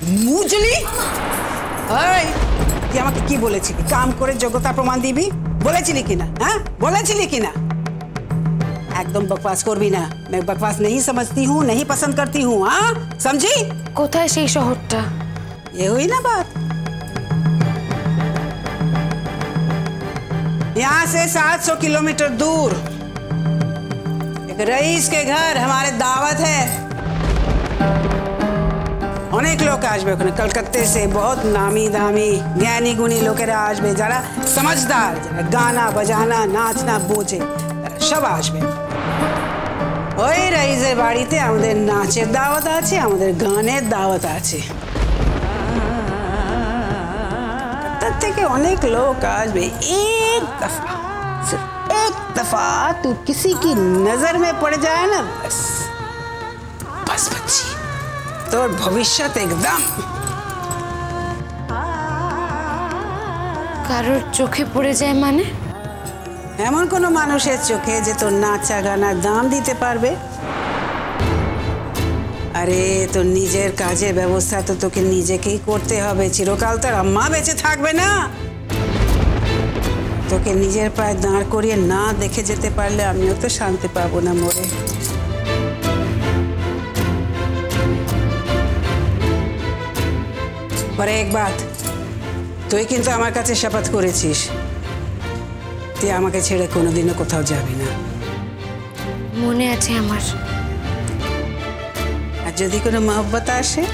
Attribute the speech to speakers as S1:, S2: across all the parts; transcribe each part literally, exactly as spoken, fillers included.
S1: মুজলি এই তুই আমাকে কি বলেছিলি কাম করে যোগ্যতা প্রমাণ দিবি বলেছিলি কিনা हाँ বলেছিলি কিনা एकदम बकवास করবি না मैं बकवास नहीं समझती हूँ नहीं पसंद करती हूँ हाँ समझी
S2: কোথায় সেই শহরটা
S1: ये हुई ना बात यहाँ से सात सौ किलोमीटर दूर एक रईस के घर हमारे दावत है अनेक लोग आसबे ओखाने कलकत्ते से बहुत नामी दामी ज्ञानी गुणी लोकेरा आसबे जरा समझदार जरा गाना बजाना नाचना बोझे सब आसबे ওই রাইজের বাড়িতে আমাদের নাচের দাওয়াত আছে আমাদের গানের দাওয়াত আছে তার থেকে অনেক লোক আসবে एक दफा सिर्फ एक दफा तू किसी की नजर में पड़ जाए ना बस बस बच्ची তোর ভবিষ্যৎ একদম
S2: কারোর চোখে পড়ে যায় মানে
S1: এমন কোন মানুষের চোখে যে তোর নাচা গানার দাম দিতে পারবে আরে তোর নিজের কাজের ব্যবস্থা তো তোকে নিজেকেই করতে হবে চিরকাল তোর আম্মা বেঁচে থাকবে না তোকে নিজের পায়ে দাঁড় করিয়ে না দেখে যেতে পারলে আমিও তো শান্তি পাবো না মরে पर एक बात তুই কিন্তু আমার কাছে শপথ করেছিস তুই আমাকে ছেড়ে কোনোদিনও কোথাও যাবি না
S2: মনে আছে আমার
S1: আর যদি কোনো मोहब्बत আসে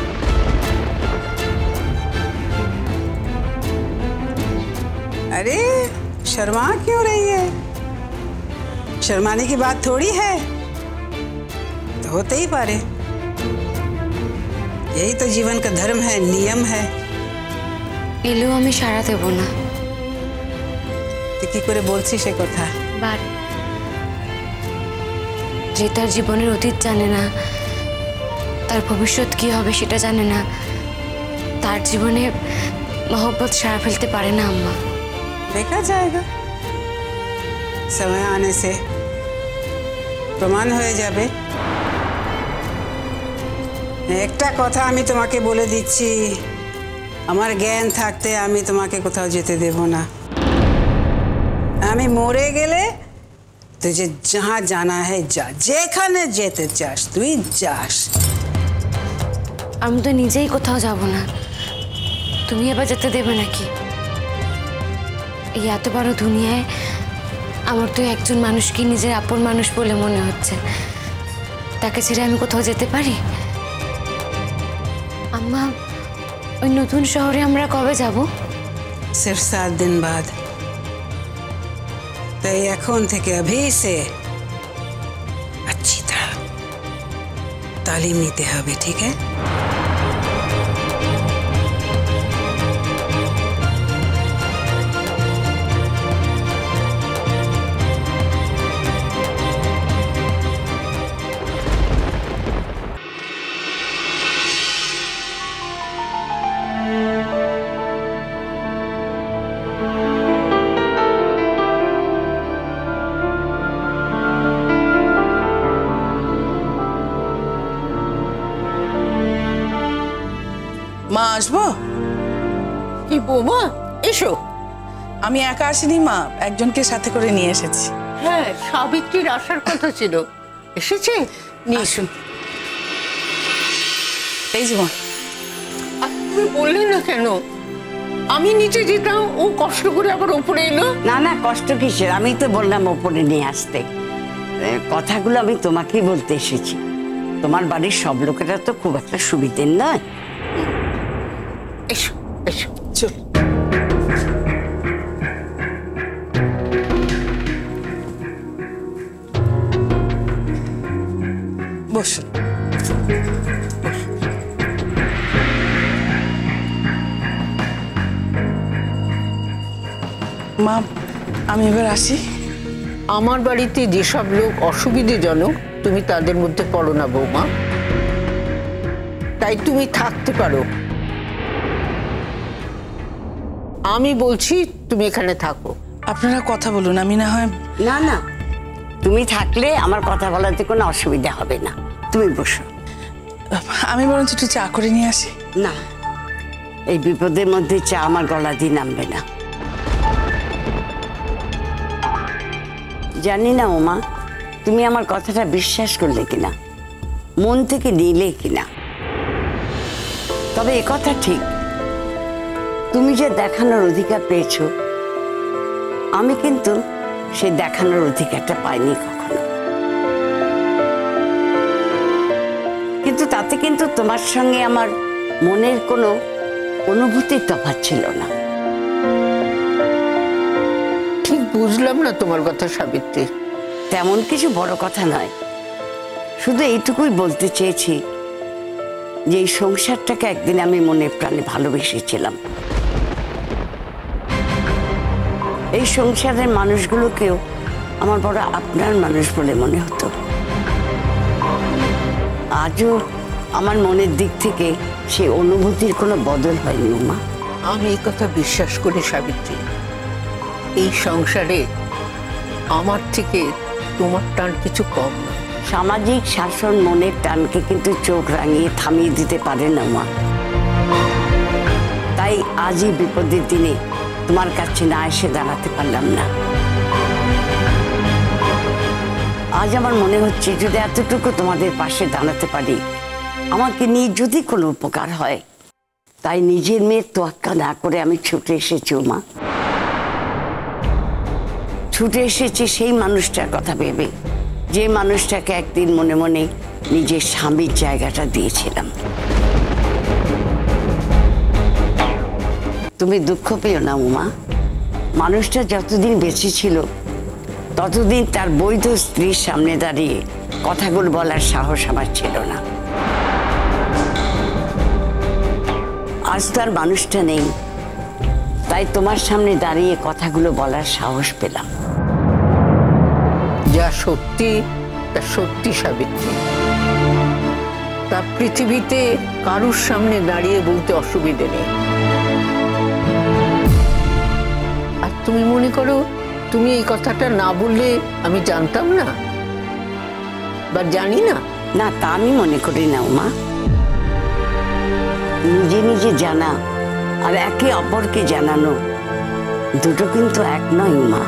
S1: अरे शर्मा क्यों रही है शर्माने की बात थोड़ी है तो होते ही पारे यही तो जीवन का धर्म है नियम है
S2: এলেও আমি সারা দেব না
S1: তুই কি করে বলছিস এই কথা
S2: বারে যে তার জীবনের অতীত জানে না তার ভবিষ্যৎ কি হবে সেটা জানে না তার জীবনে मोहब्बत সারা ফেলতে পারে না আম্মা
S1: देखा जाएगा समय आने से प्रमाण হয়ে যাবে একটা কথা আমি তোমাকে বলে দিচ্ছি আমার জ্ঞান থাকতে আমি তোমাকে কোথাও যেতে দেব না আমি মরে গেলে तुझे जहां जाना है जा যেখানে যেতে চাস তুই যাস
S2: আমি তো নিজেই কোথাও যাব না তুমি এবার যেতে দেবে নাকি এই এত বড় দুনিয়ায় আমার তো একজন মানুষকে নিজের আপন মানুষ বলে মনে হচ্ছে তাকে ছেড়ে আমি কোথাও যেতে পারি अम्मा ওই নতুন শহরে আমরা কবে যাব
S1: सिर्फ सात दिन बाद तो এখন থেকে अभी से अच्छी तरह तालीम নিতে হবে ठीक है
S3: মা আসবো
S4: কি বৌমা এসো
S3: আমি একা আসিনি মা একজনকে সাথে করে নিয়ে এসেছি
S4: হ্যাঁ সাবিত্রীর আসার কথা ছিল এসেছে নিয়ে
S3: আসুন এই যে মা
S4: তুমি বললে না কেন আমি নিচে যেতাম ও কষ্ট করে আবার উপরে এলো
S5: না না কষ্ট কিসের আমি তো বললাম উপরে নিয়ে আসতে কথাগুলো আমি তোমাকেই বলতে এসেছি তোমার বাড়ির সব লোকেরা তো খুব একটা সুবিধের নয়
S4: এসো এসো
S3: চল বসুন মা আমি এবার আসি
S4: আমার বাড়িতে যেসব লোক অসুবিধাজনক তুমি তাদের মধ্যে পড়ো না বৌমা তাই তুমি থাকতে পারো আমি বলছি তুমি এখানে থাকো
S3: আপনারা কথা বলুন আমি না হয়
S5: না না তুমি থাকলে আমার কথা বলাতে কোনো অসুবিধা হবে না তুমি বসো
S3: আমি বরঞ্চ একটু চা করে নিয়ে আসি।
S5: না, এই বিপদের মধ্যে চা আমার গলা দিয়ে নামবে না। জানি না ওমা, তুমি আমার কথাটা বিশ্বাস করলে কিনা, মন থেকে নিলে কিনা, তবে একথা ঠিক, তুমি যে দেখানোর অধিকার পেয়েছো, আমি কিন্তু সেই দেখানোর অধিকারটা পাইনি কখনো। কিন্তু তাতে কিন্তু তোমার সঙ্গে আমার মনের কোনো অনুভূতির তফাৎ ছিল না।
S4: ঠিক বুঝলাম না তোমার কথা সাবিত্রী।
S5: তেমন কিছু বড় কথা নয়, শুধু এইটুকুই বলতে চেয়েছি যে এই সংসারটাকে একদিন আমি মনে প্রাণে ভালোবেসেছিলাম। এই সংসারের মানুষগুলোকেও আমার বড় আপনার মানুষ বলে মনে হতো। আজও আমার মনের দিক থেকে সেই অনুভূতির কোনো বদল হয়নি উমা।
S4: আমি এই কথা বিশ্বাস করি সাবিত্রী। এই সংসারে আমার থেকে তোমার টান কিছু কম না।
S5: সামাজিক শাসন মনের টানকে কিন্তু চোখ রাঙিয়ে থামিয়ে দিতে পারে না মা। তাই আজই বিপদের দিনে তোমার কাছে না এসে দাঁড়াতে পারলাম না। আজ আমার মনে হচ্ছে যদি এতটুকু তোমাদের পাশে দাঁড়াতে পারি, আমাকে নিয়ে যদি কোনো উপকার হয়, তাই নিজের মেয়ের তোয়াক্কা না করে আমি ছুটে এসেছি মা। ছুটে এসেছি সেই মানুষটার কথা ভেবে, যে মানুষটাকে একদিন মনে মনে নিজের স্বামীর জায়গাটা দিয়েছিলাম। তুমি দুঃখ পেও না উমা, মানুষটা যতদিন বেঁচে ছিল ততদিন তার বৈধ স্ত্রীর সামনে দাঁড়িয়ে কথাগুলো বলার সাহস আমার ছিল না। আজ তো আর মানুষটা নেই, তাই তোমার সামনে দাঁড়িয়ে কথাগুলো বলার সাহস পেলাম।
S4: যা সত্যি তা সত্যি সাবিত্রী। তা পৃথিবীতে কারুর সামনে দাঁড়িয়ে বলতে অসুবিধে নেই। আর তুমি মনে করো তুমি এই কথাটা না বললে আমি জানতাম না বা জানি না?
S5: না, তা আমি মনে করি না উমা। নিজে নিজে জানা আর একে অপরকে জানানো দুটো কিন্তু এক নয় উমা।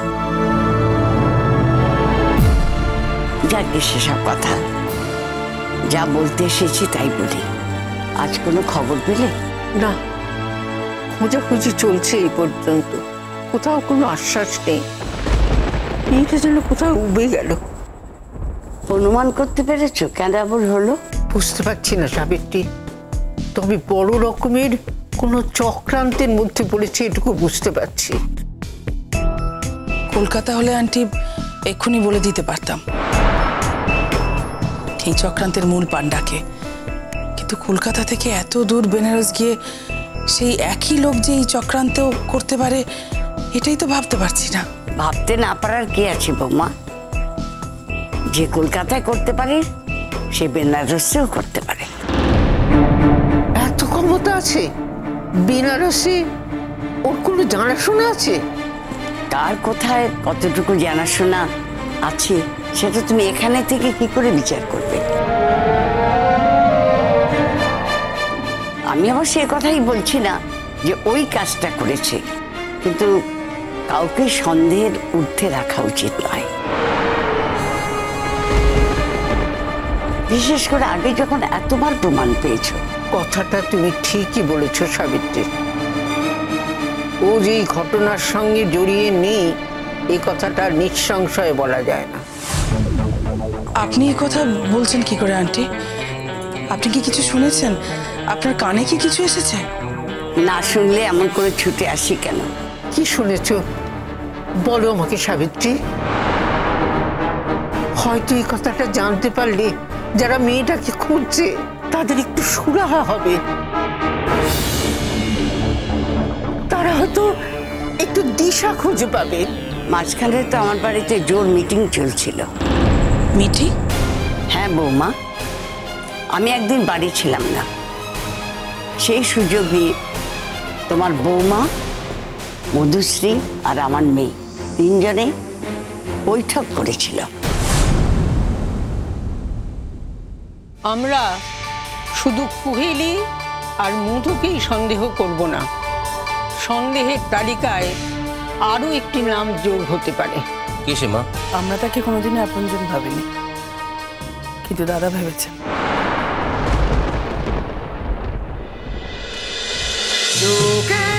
S5: যাকে সেসব কথা, যা বলতে এসেছি তাই বলি। আজ কোনো খবর পেলে?
S4: না, খোঁজাখুঁজি চলছে এই পর্যন্ত, কোথাও কোনো আশ্বাস নেই। এইটা যেন কোথাও উবে গেল।
S5: অনুমান করতে পেরেছো কেন এমন হলো?
S4: বুঝতে পারছি না সাবিত্রী, তবে বড় রকমের কোনো চক্রান্তের মধ্যে পড়েছে এটুকু বুঝতে পারছি।
S3: কলকাতা হলে আন্টি এক্ষুনি বলে দিতে পারতাম এই চক্রান্তের মূল পান্ডাকে, কিন্তু কলকাতা থেকে এত দূর বেনারস গিয়ে সেই একই লোক যে এই চক্রান্ত করতে পারে, এটাই তো ভাবতে পারছি না।
S5: ভাবতে না পারার কি আছে বৌমা? যে কলকাতায় করতে পারে সে বেনারসেও করতে পারে।
S4: এত ক্ষমতা আছে বেনারসে? ওর কোনো জানাশোনা আছে?
S5: তার কোথায় কতটুকু জানাশোনা আছে সেটা তুমি এখানে থেকে কি করে বিচার করবে? আমি অবশ্য এ কথাই বলছি না যে ওই কাজটা করেছে, কিন্তু কাউকে সন্দেহের ঊর্ধ্বে রাখা উচিত নয়। বিশেষ করে আগে যখন এতবার প্রমাণ পেয়েছো।
S4: কথাটা তুমি ঠিকই বলেছো সাবিত্রী। ও যে ঘটনার সঙ্গে জড়িয়ে নেই এই কথাটা নিঃসংশয়ে বলা যায় না।
S3: আপনি এই কথা বলছেন কি করে আন্টি? আপনি কি কিছু শুনেছেন? আপনার কানে কি কিছু এসেছে?
S5: না শুনলে এমন করে ছুটে আসি কেন?
S4: কি শুনেছো বলো আমাকে সাবিত্রী। হয়তো এই কথাটা জানতে পারলে যারা মেয়েটাকে খুঁজছে তাদের একটু সুরাহা হবে। তারা হয়তো একটু দিশা খুঁজে পাবে।
S5: মাঝখানে তো আমার বাড়িতে জোর মিটিং চলছিল।
S3: মিটি?
S5: হ্যাঁ বৌমা, আমি একদিন বাড়ি ছিলাম না, সেই সুযোগ নিয়ে তোমার বৌমা, মধুশ্রী আর আমার মেয়ে তিনজনে বৈঠক করেছিল।
S4: আমরা শুধু কুহেলি আর মধুকেই সন্দেহ করব না, সন্দেহের তালিকায় আরো একটি নাম যোগ হতে পারে।
S6: কে সে মা?
S3: আমরা তাকে কোনোদিনই আপনজন ভাবিনি, কিন্তু দাদা ভেবেছেন।
S1: Chokher